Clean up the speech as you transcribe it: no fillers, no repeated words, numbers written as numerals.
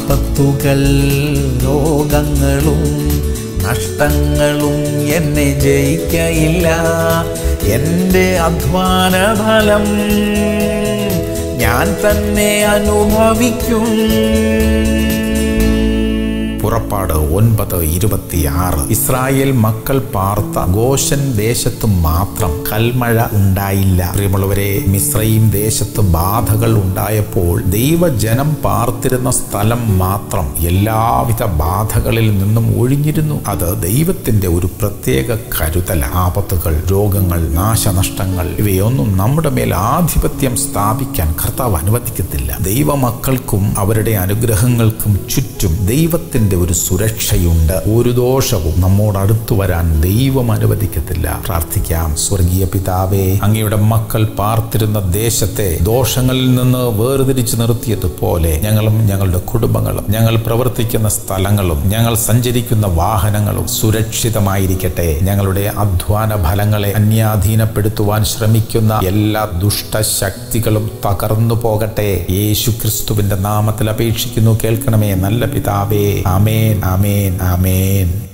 ആപത്തുകൾ രോഗങ്ങളും നഷ്ടങ്ങളും എന്നെ ജയിക്കയില്ല. എൻ്റെ അധ്വാന ഫലം ഞാൻ തന്നെ അനുഭവിക്കും. പുറപ്പാട് 9:26. ഇസ്രായേൽ മക്കൾ പാർത്ത ഗോശൻ ദേശത്ത് മാത്രം കൽമഴ ഉണ്ടായില്ല. പ്രിയമുള്ളവരെ, മിസ്രയീം ദേശത്ത് ബാധകൾ ഉണ്ടായപ്പോൾ ദൈവജനം പാർത്തിരുന്ന സ്ഥലം മാത്രം എല്ലാവിധ ബാധകളിൽ നിന്നും ഒഴിഞ്ഞിരുന്നു. അത് ദൈവത്തിന്റെ ഒരു പ്രത്യേക കരുതൽ. ആപത്തുകൾ, രോഗങ്ങൾ, നാശനഷ്ടങ്ങൾ ഇവയൊന്നും നമ്മുടെ മേൽ ആധിപത്യം സ്ഥാപിക്കാൻ കർത്താവ് അനുവദിക്കത്തില്ല. ദൈവമക്കൾക്കും അവരുടെ അനുഗ്രഹങ്ങൾക്കും ചുറ്റും ദൈവത്തിന്റെ ഒരു സുരക്ഷയുണ്ട്. ഒരു ദോഷവും നമ്മോട് അടുത്തു വരാൻ ദൈവം അനുവദിക്കത്തില്ല. പ്രാർത്ഥിക്കാം. സ്വർഗീയ പിതാവേ, അങ്ങയുടെ മക്കൾ പാർത്തിരുന്ന ദേശത്തെ ദോഷങ്ങളിൽ നിന്ന് വേർതിരിച്ചു നിർത്തിയതുപോലെ ഞങ്ങളും ഞങ്ങളുടെ കുടുംബങ്ങളും ഞങ്ങൾ പ്രവർത്തിക്കുന്ന സ്ഥലങ്ങളും ഞങ്ങൾ സഞ്ചരിക്കുന്ന വാഹനങ്ങളും സുരക്ഷിതമായിരിക്കട്ടെ. ഞങ്ങളുടെ അധ്വാന ഫലങ്ങളെ അന്യാധീനപ്പെടുത്തുവാൻ ശ്രമിക്കുന്ന എല്ലാ ദുഷ്ടശക്തികളും തകർന്നു പോകട്ടെ. യേശു ക്രിസ്തുവിന്റെ നാമത്തിൽ അപേക്ഷിക്കുന്നു, കേൾക്കണമേ നല്ല പിതാവേ. ആമേൻ, ആമേൻ, ആമേൻ.